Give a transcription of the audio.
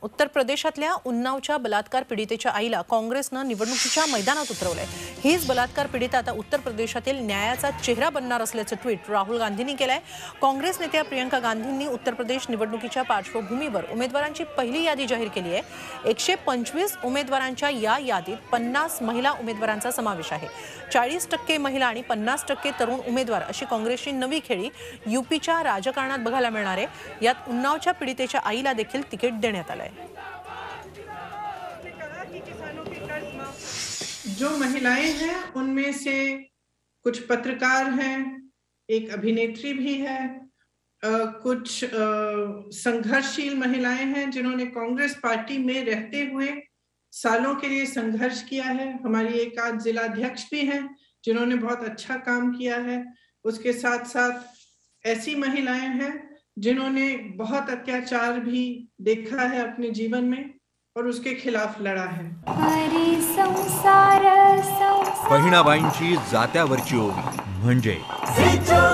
उत्तर प्रदेशातल्या उन्नावच्या बलात्कार पीडितेच्या आईला काँग्रेसनं निवडणुकीच्या मैदानात उतरवलंय। हीच बलात्कार पीडिता आता उत्तर प्रदेशातील न्यायाचा चेहरा बनणार असल्याचं ट्विट राहुल गांधींनी केलंय। काँग्रेस नेत्या प्रियंका गांधींनी उत्तर प्रदेश निवडणुकीच्या पार्श्वभूमीवर उमेदवारांची पहिली यादी जाहीर केली आहे। 125 उमेदवारांच्या या यादीत 50 महिला उमेदवारांचा समावेश आहे। 40% महिला आणि 50% तरुण उमेदवार अशी काँग्रेसची नवी खेळी यूपीच्या राजकारणात बघायला मिळणार आहे। यात उन्नावच्या पीडितेच्या आईला देखील तिकीट देण्यात आलंय। जो महिलाएं हैं उनमें से कुछ पत्रकार हैं, एक अभिनेत्री भी है, कुछ संघर्षशील महिलाएं हैं जिन्होंने कांग्रेस पार्टी में रहते हुए सालों के लिए संघर्ष किया है। हमारी एक आध जिला अध्यक्ष भी हैं जिन्होंने बहुत अच्छा काम किया है। उसके साथ साथ ऐसी महिलाएं हैं जिन्होंने बहुत अत्याचार भी देखा है अपने जीवन में और उसके खिलाफ लड़ा है। बहिणाबाईंची जात्यावरची ओवी म्हणजे